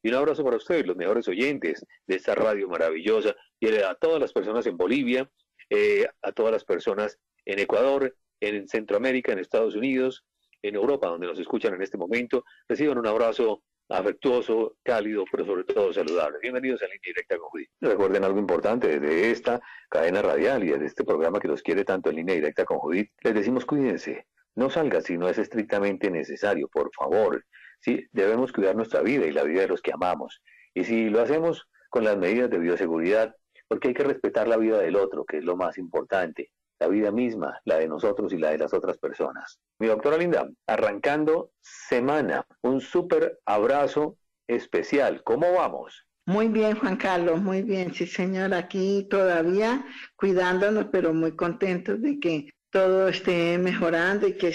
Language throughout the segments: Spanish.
Y un abrazo para ustedes, los mejores oyentes de esta radio maravillosa, y a todas las personas en Bolivia, a todas las personas en Ecuador, en Centroamérica, en Estados Unidos, en Europa, donde nos escuchan en este momento. Reciban un abrazo afectuoso, cálido, pero sobre todo saludable. Bienvenidos a Línea Directa con Judith. Recuerden algo importante desde esta cadena radial y desde este programa que los quiere tanto en Línea Directa con Judith. Les decimos cuídense, no salgan si no es estrictamente necesario, por favor. Sí, debemos cuidar nuestra vida y la vida de los que amamos. Y si lo hacemos con las medidas de bioseguridad, porque hay que respetar la vida del otro, que es lo más importante. La vida misma, la de nosotros y la de las otras personas. Mi doctora linda, arrancando semana, un súper abrazo especial. ¿Cómo vamos? Muy bien, Juan Carlos, muy bien. Sí, señor, aquí todavía cuidándonos, pero muy contentos de que todo esté mejorando y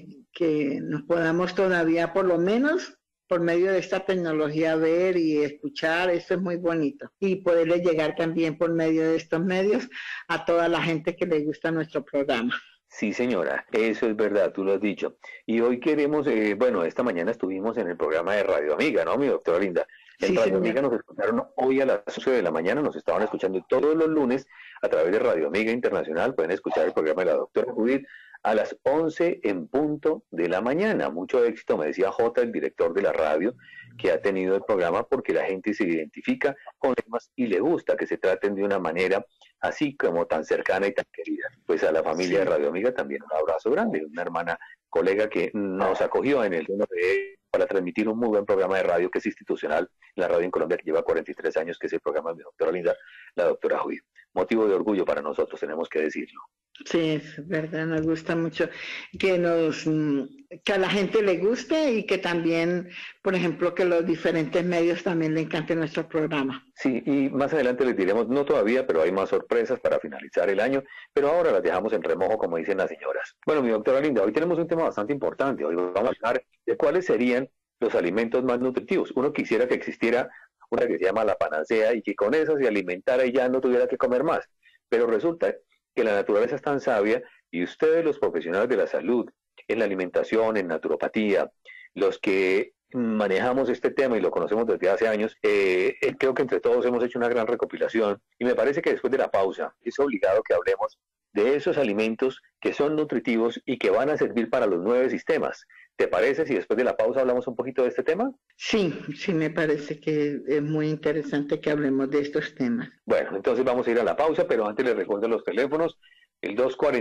que nos podamos todavía, por lo menos, por medio de esta tecnología, ver y escuchar. Esto es muy bonito. Y poderle llegar también por medio de estos medios a toda la gente que le gusta nuestro programa. Sí, señora, eso es verdad, tú lo has dicho. Y hoy queremos, esta mañana estuvimos en el programa de Radio Amiga, ¿no, mi doctora linda? En Sí, Radio señor. Amiga nos escucharon hoy a las 11 de la mañana, nos estaban escuchando todos los lunes a través de Radio Amiga Internacional. Pueden escuchar el programa de la doctora Judith a las 11 en punto de la mañana. Mucho éxito, me decía J, el director de la radio, que ha tenido el programa, porque la gente se identifica con temas y le gusta que se traten de una manera así como tan cercana y tan querida. Pues a la familia de Radio Amiga también un abrazo grande, una hermana colega que nos acogió en el seno de para transmitir un muy buen programa de radio que es institucional, la radio en Colombia que lleva 43 años, que es el programa de mi doctora linda, la doctora Judith. Motivo de orgullo para nosotros, tenemos que decirlo. Sí, es verdad, nos gusta mucho que que a la gente le guste y que también, por ejemplo, que los diferentes medios también le encante nuestro programa. Sí, y más adelante les diremos, no todavía, pero hay más sorpresas para finalizar el año, pero ahora las dejamos en remojo, como dicen las señoras. Bueno, mi doctora linda, hoy tenemos un tema bastante importante. Hoy vamos a hablar de cuáles serían los alimentos más nutritivos. Uno quisiera que existiera una que se llama la panacea y que con esa se alimentara y ya no tuviera que comer más. Pero resulta que la naturaleza es tan sabia y ustedes, los profesionales de la salud, en la alimentación, en naturopatía, los que manejamos este tema y lo conocemos desde hace años, creo que entre todos hemos hecho una gran recopilación y me parece que después de la pausa es obligado que hablemos de esos alimentos que son nutritivos y que van a servir para los 9 sistemas. ¿Te parece si después de la pausa hablamos un poquito de este tema? Sí, sí me parece que es muy interesante que hablemos de estos temas. Bueno, entonces vamos a ir a la pausa, pero antes les recuerdo los teléfonos, el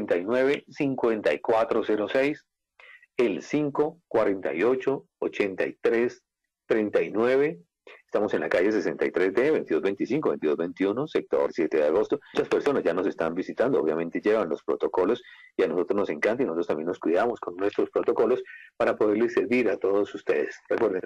249-5406, el 548-8339. Estamos en la calle 63D, 2225, 2221, sector 7 de agosto. Muchas personas ya nos están visitando, obviamente llevan los protocolos y a nosotros nos encanta y nosotros también nos cuidamos con nuestros protocolos para poderles servir a todos ustedes. Recuerden,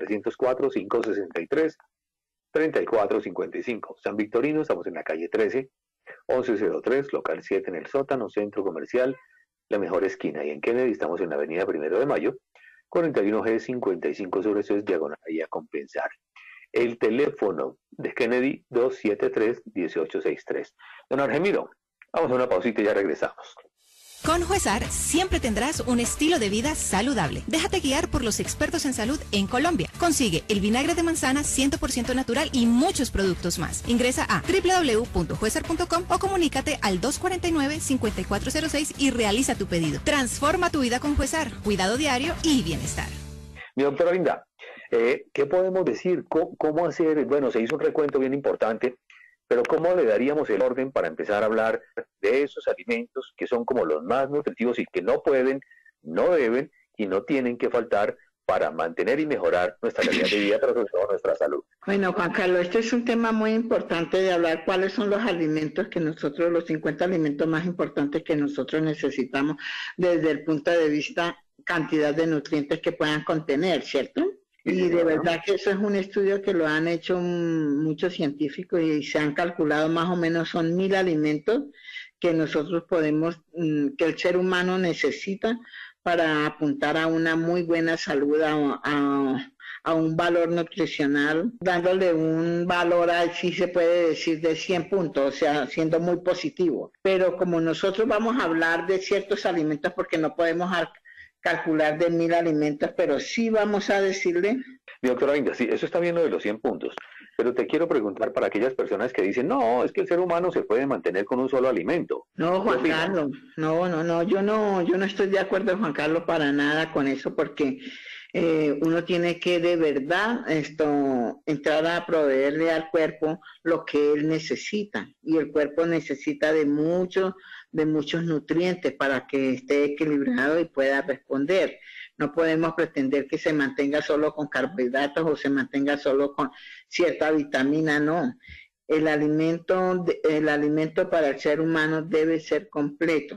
304-563-3455. San Victorino, estamos en la calle 13, 1103, local 7 en el sótano, centro comercial, la mejor esquina. Y en Kennedy estamos en la avenida 1 de Mayo, 41G 55 sobre eso es diagonal y a compensar. El teléfono de Kennedy, 273-1863. Don Argemiro, vamos a una pausita y ya regresamos. Con Juesar siempre tendrás un estilo de vida saludable. Déjate guiar por los expertos en salud en Colombia. Consigue el vinagre de manzana 100% natural y muchos productos más. Ingresa a www.juesar.com o comunícate al 249-5406 y realiza tu pedido. Transforma tu vida con Juesar. Cuidado diario y bienestar. Mi doctora linda, ¿qué podemos decir? ¿Cómo hacer? Bueno, se hizo un recuento bien importante, pero ¿cómo le daríamos el orden para empezar a hablar de esos alimentos que son como los más nutritivos y que no pueden, no deben y no tienen que faltar para mantener y mejorar nuestra calidad de vida, pero sobre todo nuestra salud? Bueno, Juan Carlos, este es un tema muy importante de hablar cuáles son los alimentos que nosotros, los 50 alimentos más importantes que nosotros necesitamos desde el punto de vista cantidad de nutrientes que puedan contener, ¿cierto? Y de verdad que eso es un estudio que lo han hecho muchos científicos y se han calculado más o menos son 1000 alimentos que nosotros podemos, que el ser humano necesita para apuntar a una muy buena salud, a un valor nutricional, dándole un valor, si se puede decir, de 100 puntos, o sea, siendo muy positivo. Pero como nosotros vamos a hablar de ciertos alimentos porque no podemos calcular de 1000 alimentos, pero sí vamos a decirle. Mi doctora Inga, sí, eso está bien lo de los 100 puntos, pero te quiero preguntar para aquellas personas que dicen, no, es que el ser humano se puede mantener con un solo alimento. No, Juan Carlos, yo no estoy de acuerdo, Juan Carlos, para nada con eso, porque uno tiene que de verdad entrar a proveerle al cuerpo lo que él necesita, y el cuerpo necesita de muchos nutrientes para que esté equilibrado y pueda responder. No podemos pretender que se mantenga solo con carbohidratos o se mantenga solo con cierta vitamina, no. El alimento para el ser humano debe ser completo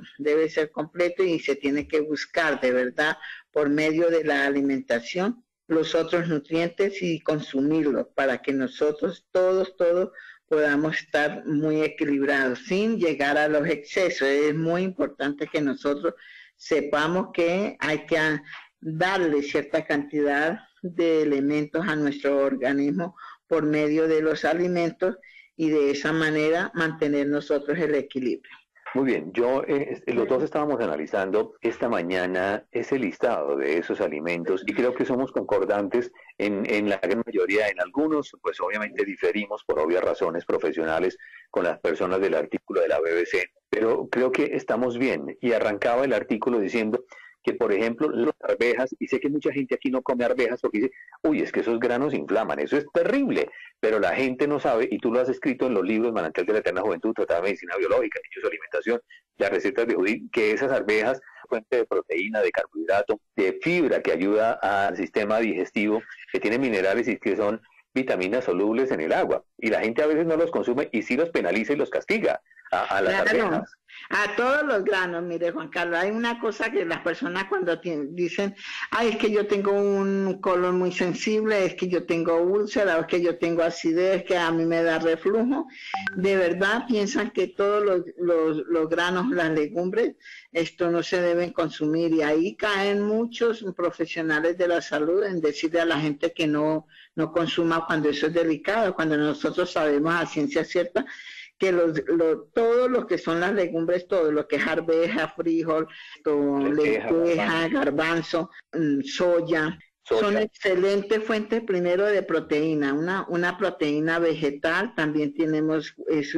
y se tiene que buscar de verdad por medio de la alimentación los otros nutrientes y consumirlos para que nosotros todos podamos estar muy equilibrados sin llegar a los excesos. Es muy importante que nosotros sepamos que hay que darle cierta cantidad de elementos a nuestro organismo por medio de los alimentos y de esa manera mantener nosotros el equilibrio. Muy bien, los dos estábamos analizando esta mañana ese listado de esos alimentos y creo que somos concordantes en la gran mayoría. En algunos, pues obviamente diferimos por obvias razones profesionales con las personas del artículo de la BBC, pero creo que estamos bien. Y arrancaba el artículo diciendo que, por ejemplo, las arvejas, y sé que mucha gente aquí no come arvejas porque dice, uy, es que esos granos inflaman, eso es terrible, pero la gente no sabe, y tú lo has escrito en los libros Manantial de la Eterna Juventud, Tratado de Medicina Biológica, Niños y Alimentación, las recetas de Judith, que esas arvejas, fuente de proteína, de carbohidrato, de fibra que ayuda al sistema digestivo, que tiene minerales y que son vitaminas solubles en el agua, y la gente a veces no los consume y sí los penaliza y los castiga a las arvejas. A todos los granos, mire Juan Carlos, hay una cosa que las personas cuando dicen, ay, es que yo tengo un colon muy sensible, es que yo tengo úlcera, es que yo tengo acidez, que a mí me da reflujo, de verdad piensan que todos los granos, las legumbres, esto no se deben consumir, y ahí caen muchos profesionales de la salud en decirle a la gente que no consuma cuando eso es delicado, cuando nosotros sabemos a ciencia cierta que todo lo que son las legumbres, todo lo que es arveja, frijol, lenteja, garbanzo, soya, son excelentes fuentes primero de proteína, una proteína vegetal, también es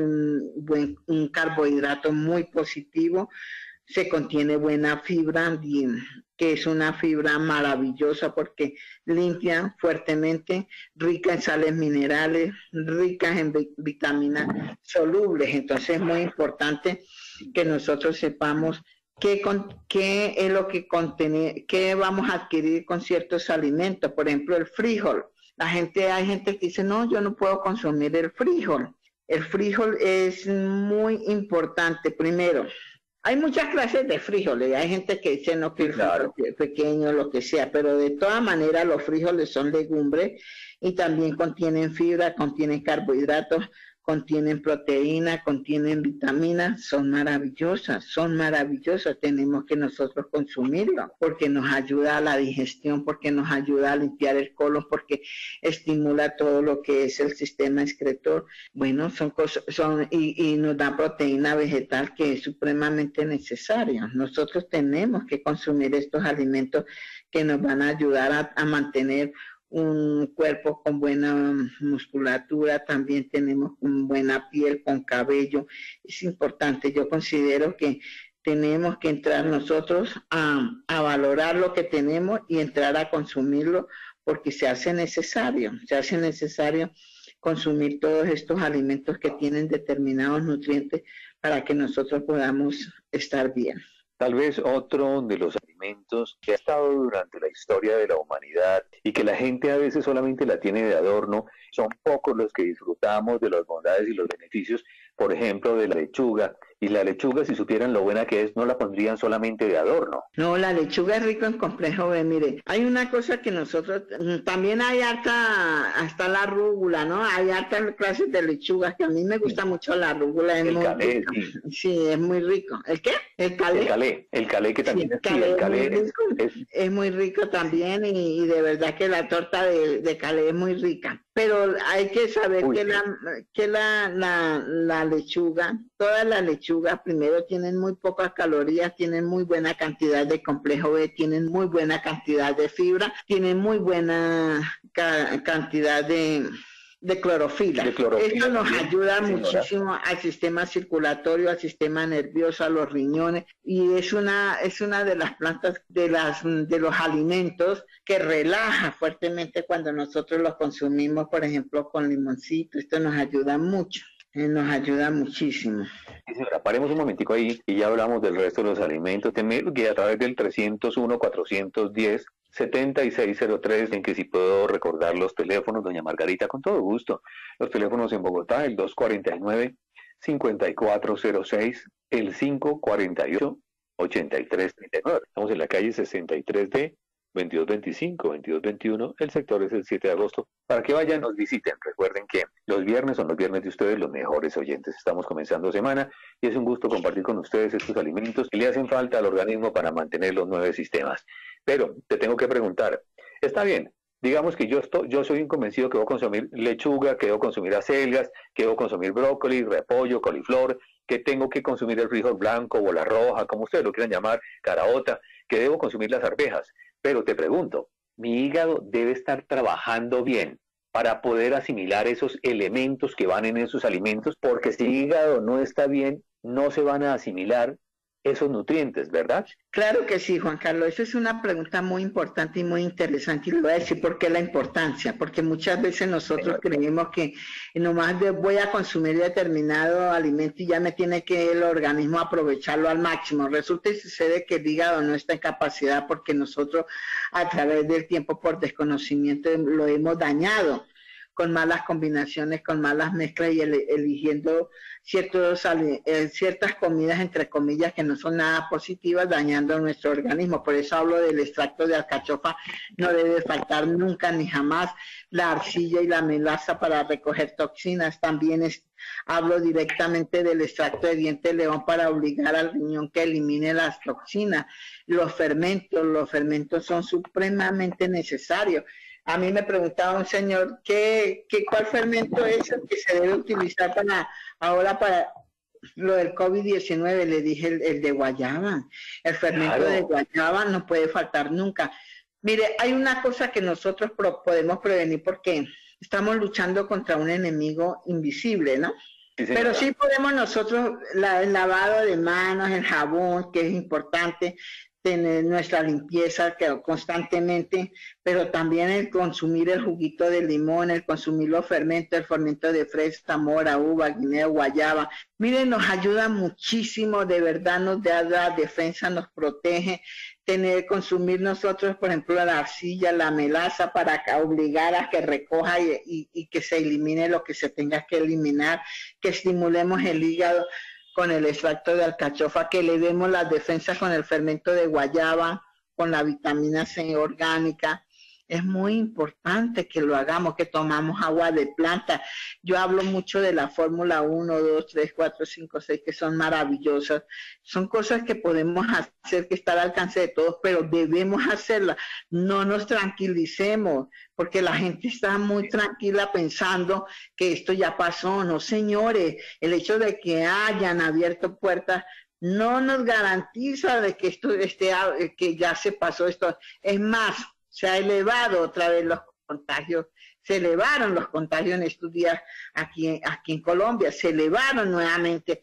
un carbohidrato muy positivo, se contiene buena fibra, que es una fibra maravillosa porque limpia fuertemente, rica en sales minerales, ricas en vitaminas solubles. Entonces es muy importante que nosotros sepamos qué es lo que contiene, qué vamos a adquirir con ciertos alimentos. Por ejemplo, el frijol. Hay gente que dice, no, yo no puedo consumir el frijol. El frijol es muy importante. Primero, hay muchas clases de frijoles, hay gente que dice no que el frijol es pequeño, lo que sea, pero de todas maneras los frijoles son legumbres y también contienen fibra, contienen carbohidratos, contienen proteína, contienen vitaminas, son maravillosas, tenemos que nosotros consumirlo porque nos ayuda a la digestión, porque nos ayuda a limpiar el colon, porque estimula todo lo que es el sistema excretor. Bueno, son cosas, y nos da proteína vegetal que es supremamente necesaria. Nosotros tenemos que consumir estos alimentos que nos van a ayudar a mantener un cuerpo con buena musculatura, también tenemos buena piel, con cabello. Es importante, yo considero que tenemos que entrar nosotros a valorar lo que tenemos y entrar a consumirlo porque se hace necesario consumir todos estos alimentos que tienen determinados nutrientes para que nosotros podamos estar bien. Tal vez otro de los alimentos que ha estado durante la historia de la humanidad y que la gente a veces solamente la tiene de adorno, son pocos los que disfrutamos de las bondades y los beneficios, por ejemplo, de la lechuga. Y la lechuga, si supieran lo buena que es, no la pondrían solamente de adorno. No, la lechuga es rico en complejo B. Mire, hay una cosa que nosotros, también hay hasta la rúgula, ¿no? Hay hartas clases de lechugas, que a mí me gusta mucho la rúgula. Es muy calé, sí, es muy rico. ¿El qué? El calé. El calé que también es muy rico también y de verdad que la torta de calé es muy rica. Pero hay que saber que la lechuga, todas las lechugas, lechugas, primero tienen muy pocas calorías, tienen muy buena cantidad de complejo B, tienen muy buena cantidad de fibra, tienen muy buena cantidad de clorofila. Esto nos ayuda muchísimo al sistema circulatorio, al sistema nervioso, a los riñones, y es una de las plantas de los alimentos que relaja fuertemente cuando nosotros los consumimos, por ejemplo, con limoncito. Esto nos ayuda mucho. Nos ayuda muchísimo. Sí, señora, paremos un momentico ahí y ya hablamos del resto de los alimentos. Que a través del 301-410-7603, en que si puedo recordar los teléfonos, doña Margarita, con todo gusto. Los teléfonos en Bogotá, el 249-5406, el 548-8339. Estamos en la calle 63D, 2225, 2221, el sector es el 7 de agosto. Para que vayan, nos visiten. Recuerden que los viernes son los viernes de ustedes, los mejores oyentes. Estamos comenzando semana y es un gusto compartir con ustedes estos alimentos que le hacen falta al organismo para mantener los 9 sistemas. Pero te tengo que preguntar, está bien, digamos que yo soy un convencido que debo consumir lechuga, que debo consumir acelgas, que debo consumir brócoli, repollo, coliflor, que tengo que consumir el frijol blanco, bola roja, como ustedes lo quieran llamar, caraota, que debo consumir las arvejas. Pero te pregunto, mi hígado debe estar trabajando bien para poder asimilar esos elementos que van en esos alimentos, porque si el hígado no está bien, no se van a asimilar esos nutrientes, ¿verdad? Claro que sí, Juan Carlos. Esa es una pregunta muy importante y muy interesante. Y le voy a decir por qué la importancia. Porque muchas veces nosotros creemos que nomás voy a consumir determinado alimento y ya me tiene que el organismo aprovecharlo al máximo. Resulta y sucede que el hígado no está en capacidad porque nosotros a través del tiempo por desconocimiento lo hemos dañado con malas combinaciones, con malas mezclas y eligiendo ciertas comidas, entre comillas, que no son nada positivas, dañando nuestro organismo. Por eso hablo del extracto de alcachofa, no debe faltar nunca ni jamás, la arcilla y la melaza para recoger toxinas. También hablo directamente del extracto de diente de león para obligar al riñón que elimine las toxinas. Los fermentos son supremamente necesarios. A mí me preguntaba un señor cuál fermento es el que se debe utilizar para lo del COVID-19. Le dije el de guayaba. El fermento de guayaba no puede faltar nunca. Mire, hay una cosa que nosotros podemos prevenir porque estamos luchando contra un enemigo invisible, ¿no? Sí, pero sí podemos nosotros, el lavado de manos, el jabón, que es importante, tener nuestra limpieza constantemente, pero también el consumir el juguito de limón, el consumir los fermentos, el fermento de fresa, mora, uva, guineo, guayaba. Miren, nos ayuda muchísimo, de verdad nos da la defensa, nos protege. Consumir nosotros, por ejemplo, la arcilla, la melaza, para obligar a que recoja y que se elimine lo que se tenga que eliminar, que estimulemos el hígado con el extracto de alcachofa, que le demos las defensas con el fermento de guayaba, con la vitamina C orgánica. Es muy importante que lo hagamos, que tomamos agua de planta. Yo hablo mucho de la fórmula 1, 2, 3, 4, 5, 6, que son maravillosas. Son cosas que podemos hacer, que está al alcance de todos, pero debemos hacerlas. No nos tranquilicemos, porque la gente está muy tranquila pensando que esto ya pasó. No, señores, el hecho de que hayan abierto puertas no nos garantiza de que esto que ya se pasó esto. Es más, se ha elevado otra vez los contagios, se elevaron los contagios en estos días aquí en Colombia, se elevaron nuevamente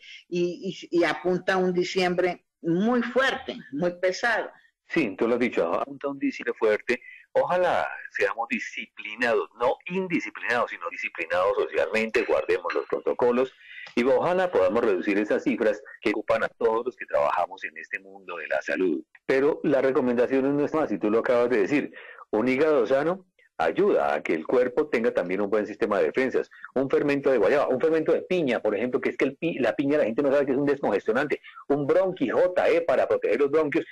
y apunta a un diciembre muy fuerte, muy pesado. Sí, tú lo has dicho, apunta a un diciembre fuerte. Ojalá seamos disciplinados, no indisciplinados, sino disciplinados socialmente, guardemos los protocolos y ojalá podamos reducir esas cifras que ocupan a todos los que trabajamos en este mundo de la salud. Pero la recomendación no es más, y tú lo acabas de decir, un hígado sano ayuda a que el cuerpo tenga también un buen sistema de defensas. Un fermento de guayaba, un fermento de piña, por ejemplo, que es que la piña la gente no sabe que es un descongestionante, un bronqui JE para proteger los bronquios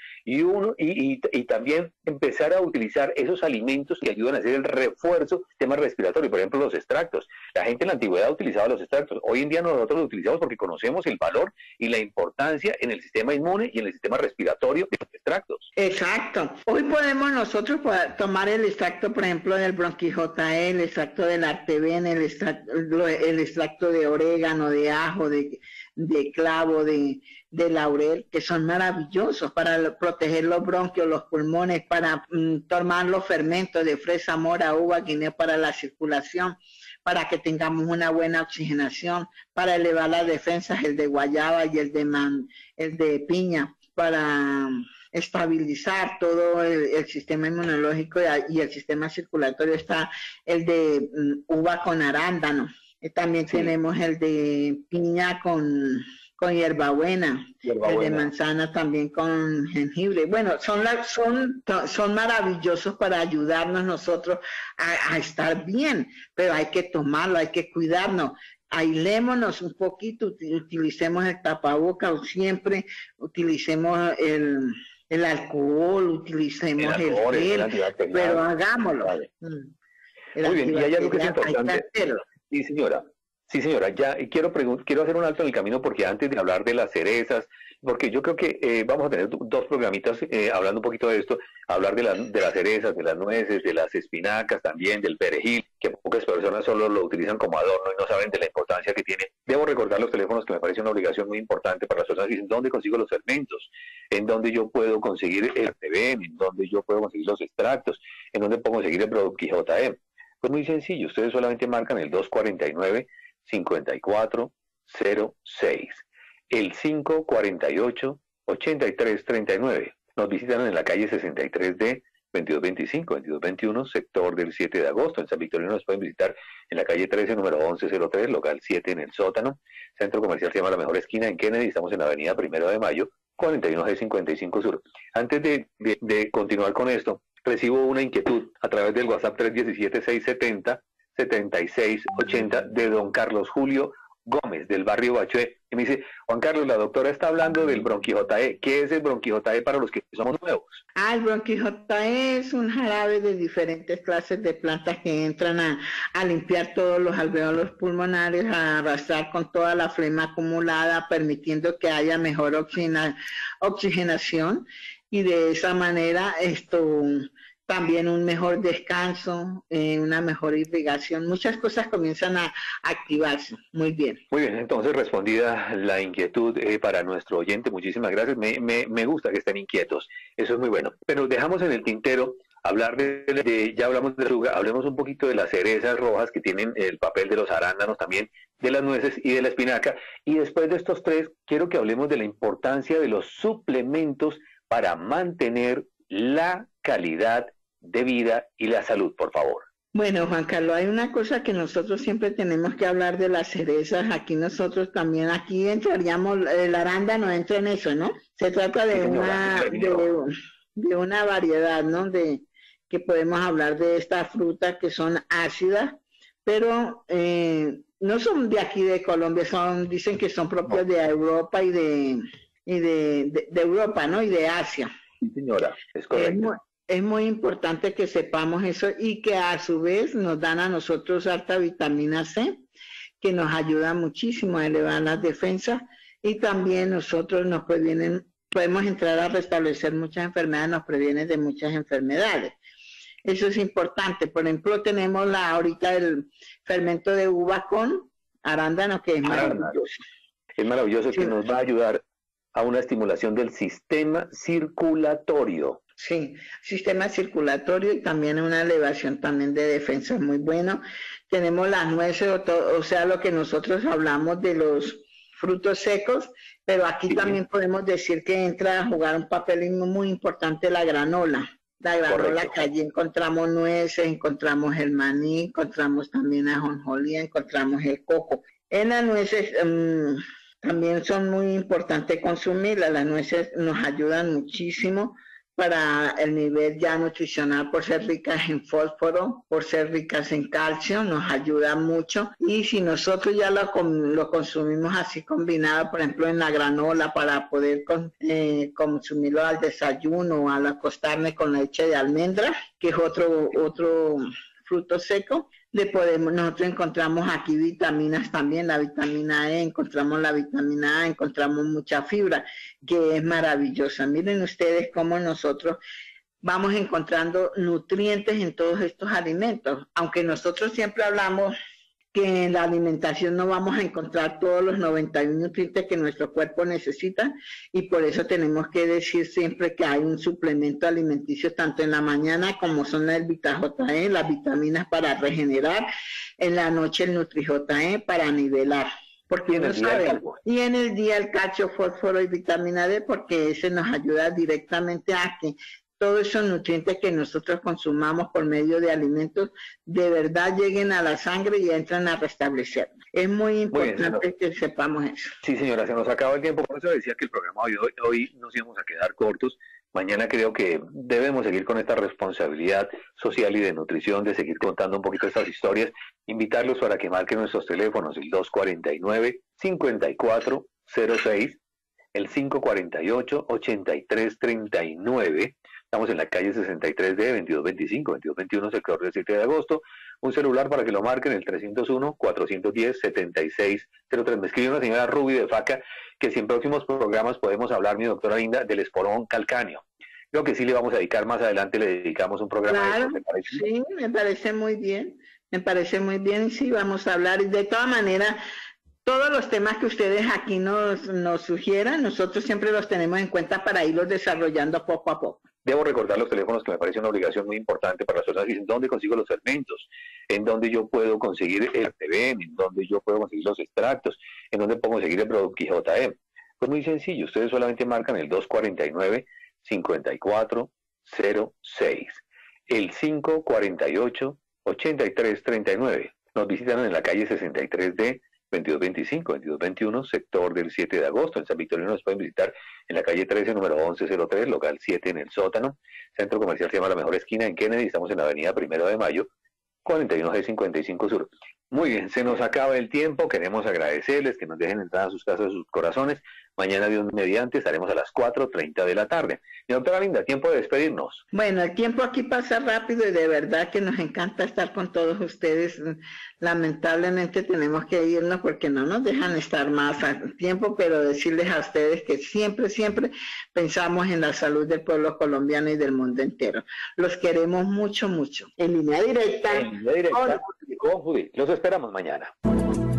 y también empezar a utilizar esos alimentos que ayudan a hacer el refuerzo del sistema respiratorio, por ejemplo los extractos. La gente en la antigüedad utilizaba los extractos, hoy en día nosotros los utilizamos porque conocemos el valor y la importancia en el sistema inmune y en el sistema respiratorio de los extractos. Exacto. Hoy podemos nosotros tomar el extracto, por ejemplo, ejemplo, del bronquijota, el extracto del artebén, el extracto de orégano, de ajo, de clavo, de laurel, que son maravillosos para proteger los bronquios, los pulmones, para tomar los fermentos de fresa, mora, uva, guineo para la circulación, para que tengamos una buena oxigenación, para elevar las defensas, el de guayaba y el de piña, para estabilizar todo el sistema inmunológico y el sistema circulatorio. Está el de uva con arándano. También tenemos el de piña con hierbabuena, el de manzana también con jengibre. Bueno, son maravillosos para ayudarnos nosotros a estar bien, pero hay que tomarlo, hay que cuidarnos. Aislémonos un poquito, utilicemos el tapaboca, siempre utilicemos el alcohol, utilicemos el gel, pero hagámoslo. Muy bien, y hay algo que es importante. Sí, señora. Sí, señora. Ya quiero hacer un alto en el camino, porque antes de hablar de las cerezas, porque yo creo que vamos a tener dos programitas hablando un poquito de esto, hablar de las cerezas, de las nueces, de las espinacas, también del perejil, que pocas personas solo lo utilizan como adorno y no saben de la importancia que tiene. Debo recordar los teléfonos, que me parece una obligación muy importante para las personas que dicen: ¿dónde consigo los fermentos? ¿En dónde yo puedo conseguir el artebén? ¿En dónde yo puedo conseguir los extractos? ¿En dónde puedo conseguir el bronquijota? Pues muy sencillo, ustedes solamente marcan el 249-5406, el 548-8339. Nos visitan en la calle 63D, 2225-2221, sector del 7 de agosto. En San Victorino nos pueden visitar en la calle 13, número 1103, local 7 en el sótano. Centro comercial se llama La Mejor Esquina en Kennedy. Estamos en la avenida 1 de Mayo, 41G55 Sur. Antes de continuar con esto, recibo una inquietud a través del WhatsApp 317-670-7680 de don Carlos Julio Gómez, del barrio Bachué, y me dice: Juan Carlos, la doctora está hablando del bronquijotae. ¿Qué es el bronquijotae para los que somos nuevos? El bronquijotae es un jarabe de diferentes clases de plantas que entran a limpiar todos los alveolos pulmonares, a arrastrar con toda la flema acumulada, permitiendo que haya mejor oxigenación, y de esa manera también un mejor descanso, una mejor irrigación, muchas cosas comienzan a activarse. Muy bien. Muy bien, entonces respondida la inquietud para nuestro oyente, muchísimas gracias. Me gusta que estén inquietos, eso es muy bueno. Pero dejamos en el tintero hablar ya hablamos de azúcar, hablemos un poquito de las cerezas rojas, que tienen el papel de los arándanos también, de las nueces y de la espinaca. Y después de estos tres, quiero que hablemos de la importancia de los suplementos para mantener la calidad de vida y la salud, por favor. Bueno, Juan Carlos, hay una cosa que nosotros siempre tenemos que hablar de las cerezas. Aquí nosotros también, aquí entraríamos, el arándano entra en eso, ¿no? Se trata de una variedad, ¿no? Que podemos hablar de estas frutas que son ácidas, pero no son de aquí de Colombia, dicen que son propias de Europa y de Europa, ¿no? Y de Asia. Sí, señora, es correcto. Es muy importante que sepamos eso, y que a su vez nos dan a nosotros alta vitamina C, que nos ayuda muchísimo a elevar las defensas, y también nosotros podemos entrar a restablecer muchas enfermedades, nos previene de muchas enfermedades. Eso es importante. Por ejemplo, tenemos ahorita el fermento de uva con arándano, que es maravilloso. Es maravilloso, sí, que nos va a ayudar a una estimulación del sistema circulatorio. Sí, sistema circulatorio, y también una elevación también de defensa muy bueno. Tenemos las nueces, o sea, lo que nosotros hablamos de los frutos secos, pero aquí sí, también podemos decir que entra a jugar un papel muy importante la granola. La granola, correcto, que allí encontramos nueces, encontramos el maní, encontramos también ajonjolí, encontramos el coco. En las nueces también son muy importantes consumirlas. Las nueces nos ayudan muchísimo para el nivel ya nutricional, por ser ricas en fósforo, por ser ricas en calcio, nos ayuda mucho. Y si nosotros ya lo consumimos así combinado, por ejemplo en la granola, para poder consumirlo al desayuno o al acostarme con leche de almendra, que es otro fruto seco, nosotros encontramos aquí vitaminas también, la vitamina E, encontramos la vitamina A, encontramos mucha fibra, que es maravillosa. Miren ustedes cómo nosotros vamos encontrando nutrientes en todos estos alimentos. Aunque nosotros siempre hablamos que en la alimentación no vamos a encontrar todos los 91 nutrientes que nuestro cuerpo necesita, y por eso tenemos que decir siempre que hay un suplemento alimenticio tanto en la mañana como son el Vita-JE, las vitaminas para regenerar, en la noche el Nutri-JE para nivelar. Porque uno sabe, y en el día el calcio, fósforo y vitamina D, porque ese nos ayuda directamente a que todos esos nutrientes que nosotros consumamos por medio de alimentos de verdad lleguen a la sangre y entran a restablecerla. Es muy importante que sepamos eso. Sí, señora, se nos acaba el tiempo, por eso decía que el programa hoy nos íbamos a quedar cortos. Mañana creo que debemos seguir con esta responsabilidad social y de nutrición, de seguir contando un poquito estas historias. Invitarlos para que marquen nuestros teléfonos, el 249-5406, el 548-8339. Estamos en la calle 63D, 2225, 2221, sector del 7 de agosto. Un celular para que lo marquen, el 301-410-7603. Me escribe una señora Ruby de Faca que si en próximos programas podemos hablar, mi doctora Linda, del esporón calcáneo. Creo que sí le vamos a dedicar más adelante, le dedicamos un programa. Claro, de esto, sí, me parece muy bien. Me parece muy bien, sí, vamos a hablar. Y de todas maneras, todos los temas que ustedes aquí nos sugieran, nosotros siempre los tenemos en cuenta para irlos desarrollando poco a poco. Debo recordar los teléfonos, que me parece una obligación muy importante para las personas que dicen, ¿dónde consigo los fermentos? ¿En dónde yo puedo conseguir el TVN? ¿En dónde yo puedo conseguir los extractos? ¿En dónde puedo conseguir el Product-JE? Pues muy sencillo, ustedes solamente marcan el 249-5406, el 548-8339. Nos visitan en la calle 63D, 2225, 2221, sector del 7 de agosto. En San Victorino nos pueden visitar en la calle 13, número 1103, local 7 en el sótano. Centro comercial se llama La Mejor Esquina en Kennedy. Estamos en la avenida 1 de Mayo, 41G55 Sur. Muy bien, se nos acaba el tiempo. Queremos agradecerles que nos dejen entrar a sus casas, a sus corazones. Mañana, Dios mediante, estaremos a las 4:30 de la tarde. Mi doctora Linda, tiempo de despedirnos. Bueno, el tiempo aquí pasa rápido y de verdad que nos encanta estar con todos ustedes. Lamentablemente tenemos que irnos porque no nos dejan estar más a tiempo, pero decirles a ustedes que siempre, siempre pensamos en la salud del pueblo colombiano y del mundo entero. Los queremos mucho, mucho. En línea directa. En línea directa con Judith. Los esperamos mañana.